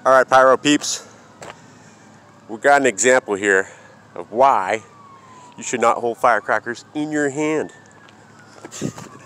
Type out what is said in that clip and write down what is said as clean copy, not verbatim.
Alright, pyro peeps, we got an example here of why you should not hold firecrackers in your hand.